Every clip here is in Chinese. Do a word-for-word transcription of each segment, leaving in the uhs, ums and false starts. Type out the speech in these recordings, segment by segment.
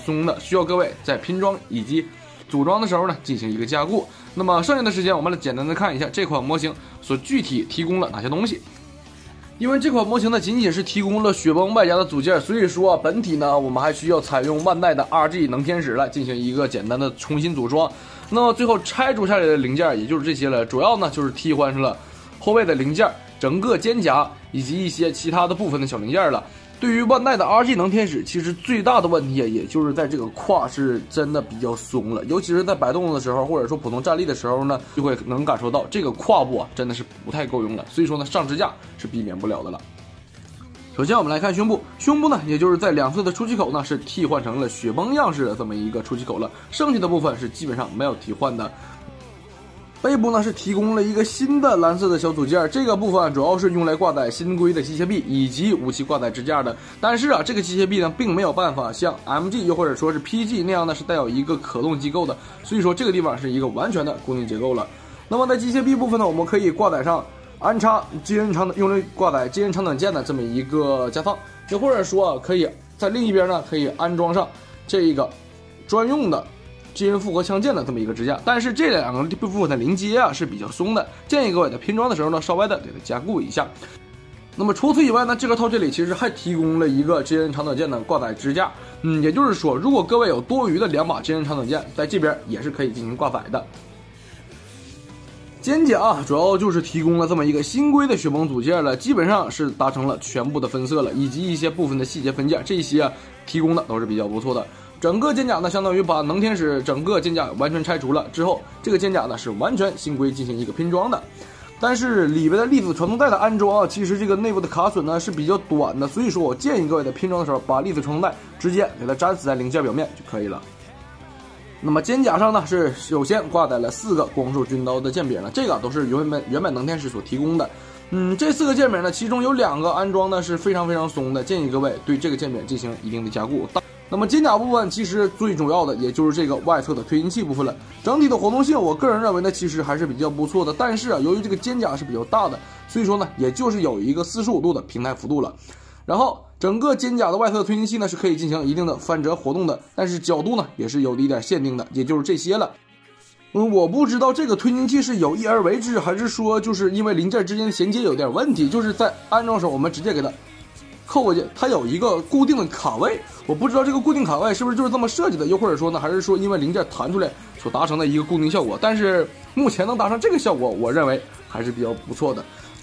松的，需要各位在拼装以及组装的时候呢进行一个加固。那么剩下的时间我们来简单的看一下这款模型所具体提供了哪些东西。因为这款模型呢仅仅是提供了雪崩外加的组件，所以说、啊、本体呢我们还需要采用万代的 R G 能天使来进行一个简单的重新组装。那么最后拆除下来的零件也就是这些了，主要呢就是替换上了后背的零件、整个肩甲以及一些其他的部分的小零件了。对于万代的 R G 能天使，其实最大的问题也就是在这个胯是真的比较松了，尤其是在摆动的时候，或者说普通站立的时候呢，就会能感受到这个胯部啊真的是不太够用了，所以说呢上支架是避免不了的了。首先我们来看胸部，胸部呢也就是在两侧的出气口呢是替换成了雪崩样式的这么一个出气口了，剩下的部分是基本上没有替换的。背部呢是提供了一个新的蓝色的小组件，这个部分主要是用来挂载新规的机械臂以及武器挂载支架的。但是啊，这个机械臂呢并没有办法像 M G 又或者说是 P G 那样呢是带有一个可动机构的，所以说这个地方是一个完全的固定结构了。那么在机械臂部分呢，我们可以挂载上安插接人长用来挂载接人长短剑的这么一个夹层，又或者说啊，可以在另一边呢可以安装上这一个专用的接人复合枪剑的这么一个支架，但是这两个部分的连接啊是比较松的，建议各位在拼装的时候呢稍微的给它加固一下。那么除此以外呢，这个套件里其实还提供了一个接人长短剑的挂载支架，嗯，也就是说，如果各位有多余的两把接人长短剑，在这边也是可以进行挂载的。肩甲啊，主要就是提供了这么一个新规的雪崩组件了，基本上是达成了全部的分色了，以及一些部分的细节分件，这些、啊、提供的都是比较不错的。整个肩甲呢，相当于把能天使整个肩甲完全拆除了之后，这个肩甲呢是完全新规进行一个拼装的。但是里边的粒子传动带的安装啊，其实这个内部的卡榫呢是比较短的，所以说我建议各位在拼装的时候，把粒子传动带直接给它粘死在零件表面就可以了。那么肩甲上呢是首先挂载了四个光束军刀的剑柄了，这个都是原本原本能天使所提供的。嗯，这四个剑柄呢，其中有两个安装呢是非常非常松的，建议各位对这个剑柄进行一定的加固。那么肩甲部分其实最主要的也就是这个外侧的推进器部分了，整体的活动性我个人认为呢其实还是比较不错的，但是啊由于这个肩甲是比较大的，所以说呢也就是有一个四十五度的平台幅度了。然后整个肩甲的外侧推进器呢是可以进行一定的翻折活动的，但是角度呢也是有一点限定的，也就是这些了。嗯，我不知道这个推进器是有意而为之，还是说就是因为零件之间的衔接有点问题，就是在安装时候我们直接给它扣过去，它有一个固定的卡位，我不知道这个固定卡位是不是就是这么设计的，又或者说呢，还是说因为零件弹出来所达成的一个固定效果，但是目前能达成这个效果，我认为还是比较不错的。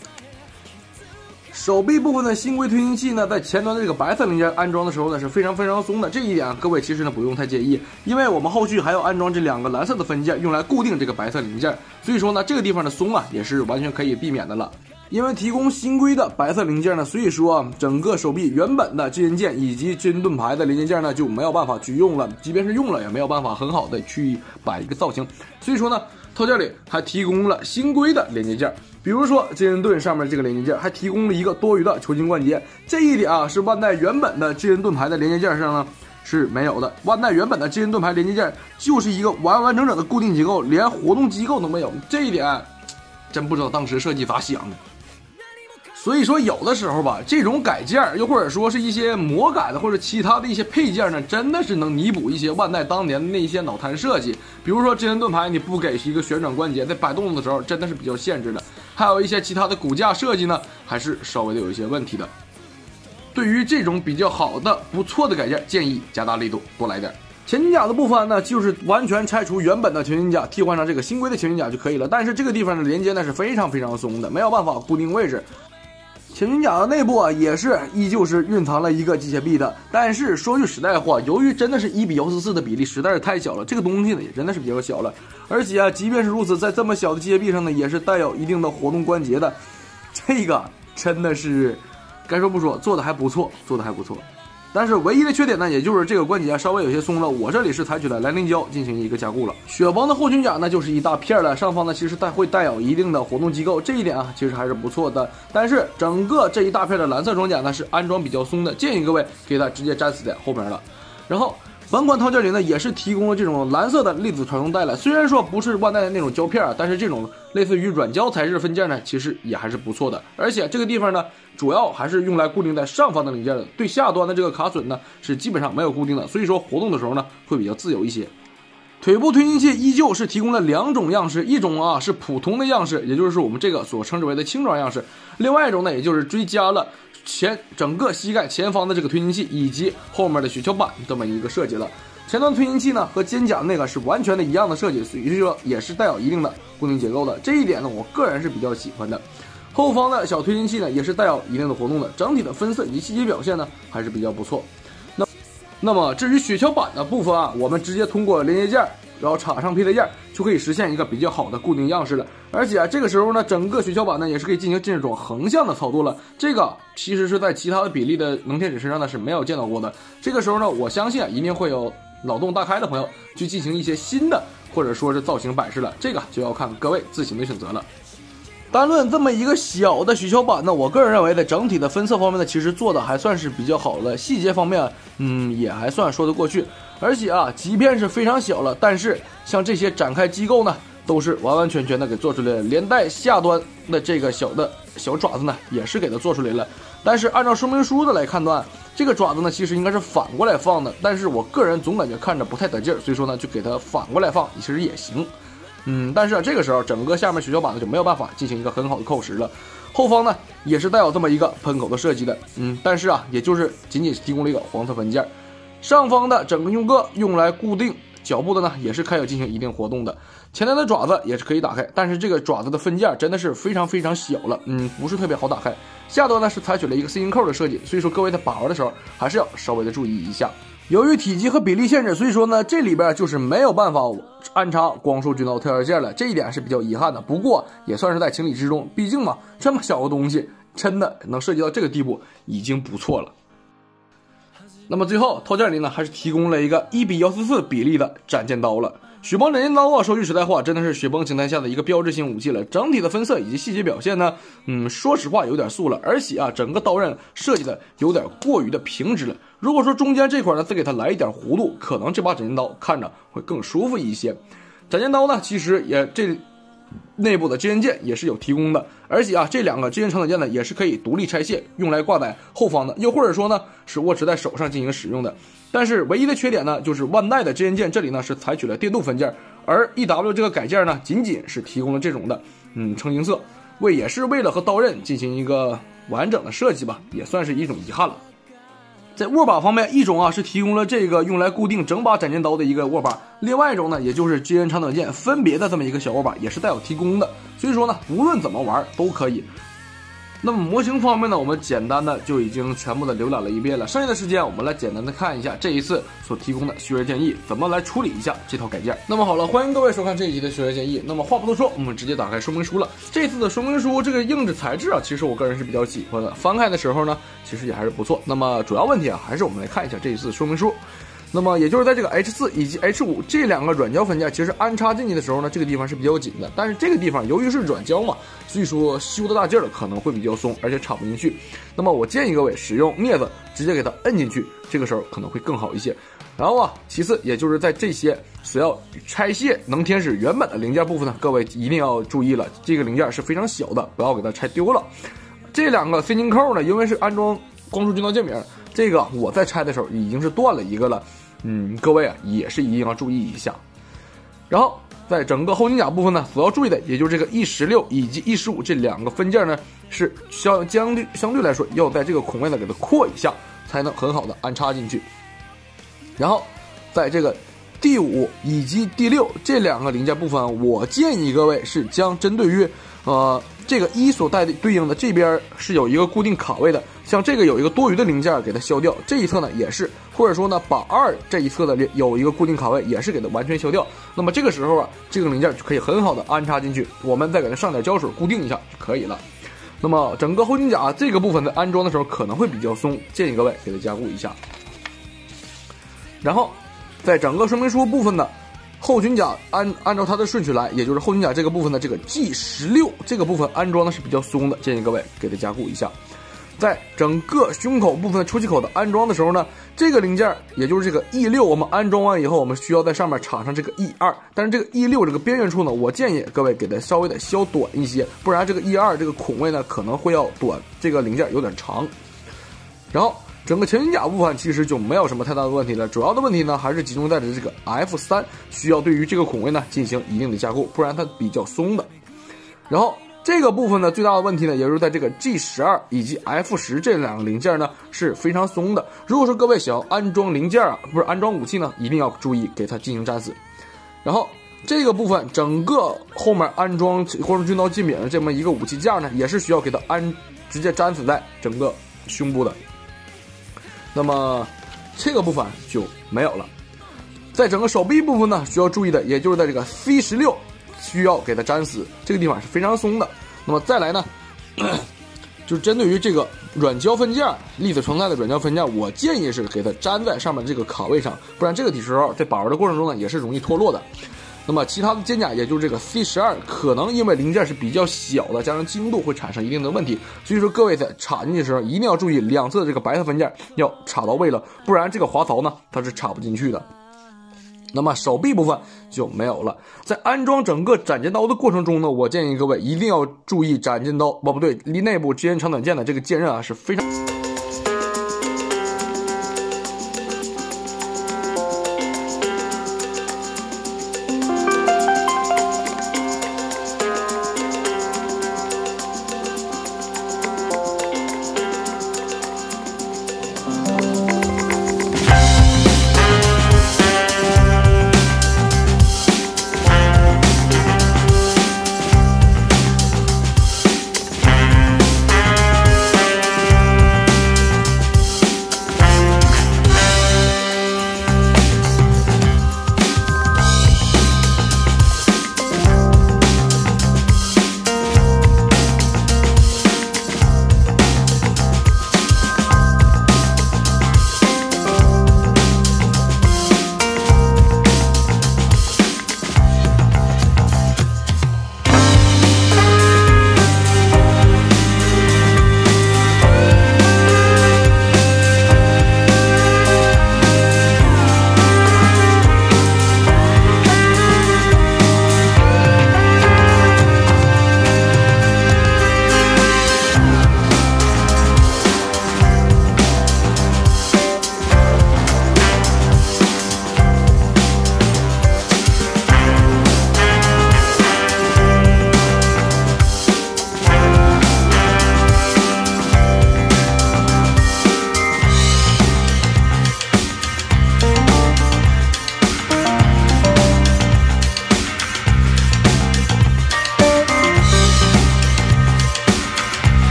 手臂部分的新规推进器呢，在前端的这个白色零件安装的时候呢是非常非常松的，这一点各位其实呢不用太介意，因为我们后续还要安装这两个蓝色的分件用来固定这个白色零件，所以说呢这个地方的松啊也是完全可以避免的了。因为提供新规的白色零件呢，所以说啊整个手臂原本的支援件以及支援盾牌的连接件呢就没有办法去用了，即便是用了也没有办法很好的去摆一个造型，所以说呢套件里还提供了新规的连接件，比如说支援盾上面这个连接件还提供了一个多余的球形关节，这一点啊是万代原本的支援盾牌的连接件上呢是没有的，万代原本的支援盾牌连接件就是一个完完整整的固定结构，连活动机构都没有，这一点真不知道当时设计咋想的。所以说有的时候吧，这种改件又或者说是一些魔改的或者其他的一些配件呢，真的是能弥补一些万代当年的那些脑残设计，比如说支援盾牌你不给一个旋转关节，在摆动的时候真的是比较限制的，还有一些其他的骨架设计呢还是稍微的有一些问题的。对于这种比较好的不错的改件，建议加大力度多来点。前襟甲的部分呢，就是完全拆除原本的前襟甲，替换上这个新规的前襟甲就可以了。但是这个地方的连接呢是非常非常松的，没有办法固定位置。前襟甲的内部啊，也是依旧是蕴藏了一个机械臂的。但是说句实在话，由于真的是一比幺四四的比例实在是太小了，这个东西呢也真的是比较小了。而且啊，即便是如此，在这么小的机械臂上呢，也是带有一定的活动关节的。这个真的是该说不说，做的还不错，做的还不错。但是唯一的缺点呢，也就是这个关节稍微有些松了，我这里是采取了蓝菱胶进行一个加固了。雪崩的后裙甲呢就是一大片了，上方呢其实带会带有一定的活动机构，这一点啊其实还是不错的。但是整个这一大片的蓝色装甲呢是安装比较松的，建议各位给它直接粘死在后面了。然后本款套件里呢也是提供了这种蓝色的粒子传动带了，虽然说不是万代的那种胶片，但是这种类似于软胶材质分件呢，其实也还是不错的。而且这个地方呢，主要还是用来固定在上方的零件的，对下端的这个卡榫呢是基本上没有固定的，所以说活动的时候呢会比较自由一些。腿部推进器依旧是提供了两种样式，一种啊是普通的样式，也就是我们这个所称之为的轻装样式，另外一种呢也就是追加了前整个膝盖前方的这个推进器以及后面的雪橇板这么一个设计了。前端推进器呢和肩胛那个是完全的一样的设计，所以说也是带有一定的固定结构的，这一点呢我个人是比较喜欢的。后方的小推进器呢也是带有一定的活动的，整体的分色以及细节表现呢还是比较不错。那那么至于雪橇板的部分啊，我们直接通过连接件然后插上配带件就可以实现一个比较好的固定样式了。而且、啊、这个时候呢，整个雪橇板呢也是可以进行这种横向的操作了。这个其实是在其他的比例的能天使身上呢是没有见到过的。这个时候呢，我相信啊，一定会有脑洞大开的朋友去进行一些新的或者说是造型摆饰了，这个就要看各位自行的选择了。单论这么一个小的雪橇板呢，我个人认为在整体的分色方面呢，其实做的还算是比较好了，细节方面，嗯，也还算说得过去。而且啊，即便是非常小了，但是像这些展开机构呢，都是完完全全的给做出来了，连带下端的这个小的小爪子呢，也是给它做出来了。但是按照说明书的来判断，这个爪子呢，其实应该是反过来放的，但是我个人总感觉看着不太得劲儿，所以说呢，就给它反过来放，其实也行。嗯，但是啊，这个时候整个下面雪橇板呢就没有办法进行一个很好的扣实了。后方呢也是带有这么一个喷口的设计的，嗯，但是啊，也就是仅仅提供了一个黄色分件。上方的整个用个用来固定脚部的呢，也是可以进行一定活动的。前端的爪子也是可以打开，但是这个爪子的分件真的是非常非常小了，嗯，不是特别好打开。下端呢是采取了一个 C 型扣的设计，所以说各位在把玩的时候还是要稍微的注意一下。由于体积和比例限制，所以说呢，这里边就是没有办法安插光束军刀跳跃件了，这一点是比较遗憾的。不过也算是在情理之中，毕竟嘛，这么小的东西真的能设计到这个地步，已经不错了。那么最后套件里呢，还是提供了一个一比一四四比例的斩剑刀了。雪崩斩剑刀啊，说句实在话，真的是雪崩形态下的一个标志性武器了。整体的分色以及细节表现呢，嗯，说实话有点素了，而且啊，整个刀刃设计的有点过于的平直了。如果说中间这块呢再给它来一点弧度，可能这把斩剑刀看着会更舒服一些。斩剑刀呢，其实也这内部的支援件也是有提供的，而且啊，这两个支援长短件呢也是可以独立拆卸，用来挂在后方的，又或者说呢是握持在手上进行使用的。但是唯一的缺点呢，就是万代的支援件这里呢是采取了电镀分件，而 E W 这个改件呢仅仅是提供了这种的嗯橙金色，为也是为了和刀刃进行一个完整的设计吧，也算是一种遗憾了。在握把方面，一种啊是提供了这个用来固定整把斩剑刀的一个握把，另外一种呢也就是支援长短剑分别的这么一个小握把，也是带有提供的。所以说呢，无论怎么玩都可以。那么模型方面呢，我们简单的就已经全部的浏览了一遍了，剩下的时间我们来简单的看一下这一次所提供的学员建议，怎么来处理一下这套改件。那么好了，欢迎各位收看这一集的学员建议。那么话不多说，我们直接打开说明书了。这次的说明书这个硬质材质啊，其实我个人是比较喜欢的，翻开的时候呢，其实也还是不错。那么主要问题啊，还是我们来看一下这一次说明书。那么也就是在这个 H 四 以及 H 五 这两个软胶分件，其实安插进去的时候呢，这个地方是比较紧的，但是这个地方由于是软胶嘛，所以说修的大劲儿了可能会比较松，而且插不进去。那么我建议各位使用镊子直接给它摁进去，这个时候可能会更好一些。然后啊，其次也就是在这些所要拆卸能天使原本的零件部分呢，各位一定要注意了，这个零件是非常小的，不要给它拆丢了。这两个 C 型扣呢，因为是安装光束军刀剑柄，这个我在拆的时候已经是断了一个了。嗯，各位啊，也是一定要注意一下。然后在整个后金甲部分呢，所要注意的也就是这个 E 十六 以及 E 十五 这两个分件呢，是相相对相对来说要在这个孔位呢给它扩一下，才能很好的安插进去。然后在这个第五以及第六这两个零件部分，我建议各位是将针对于呃这个一所带的对应的这边是有一个固定卡位的，像这个有一个多余的零件给它消掉，这一侧呢也是，或者说呢把二这一侧的有一个固定卡位也是给它完全消掉。那么这个时候啊，这个零件就可以很好的安插进去，我们再给它上点胶水固定一下就可以了。那么整个后金甲这个部分在安装的时候可能会比较松，建议各位给它加固一下。然后在整个说明书部分呢，后军甲按按照它的顺序来，也就是后军甲这个部分的这个 G 十六 这个部分安装的是比较松的，建议各位给它加固一下。 在整个胸口部分出气口的安装的时候呢，这个零件也就是这个 E 六，我们安装完以后，我们需要在上面插上这个 E 二，但是这个 E 六这个边缘处呢，我建议各位给它稍微的削短一些，不然这个 E 二这个孔位呢可能会要短，这个零件有点长。然后整个前胸甲部分其实就没有什么太大的问题了，主要的问题呢还是集中在这个 F 三，需要对于这个孔位呢进行一定的加固，不然它比较松的。然后这个部分呢最大的问题呢，也就是在这个 G 十二 以及 F 十 这两个零件呢是非常松的。如果说各位想要安装零件啊，不是安装武器呢，一定要注意给它进行粘死。然后这个部分整个后面安装光束军刀剑柄的这么一个武器架呢，也是需要给它安直接粘死在整个胸部的。那么这个部分就没有了。在整个手臂部分呢，需要注意的也就是在这个 C 十六。需要给它粘死，这个地方是非常松的。那么再来呢，就是针对于这个软胶分件、粒子成态的软胶分件，我建议是给它粘在上面这个卡位上，不然这个时候在把玩的过程中呢，也是容易脱落的。那么其他的肩甲，也就是这个 C 十二，可能因为零件是比较小的，加上精度会产生一定的问题，所以说各位在插进去的时候，一定要注意两侧的这个白色分件要插到位了，不然这个滑槽呢，它是插不进去的。那么手臂部分就没有了。在安装整个斩剑刀的过程中呢，我建议各位一定要注意斩剑刀，哦不对，离内部支援长短剑的这个剑刃啊是非常。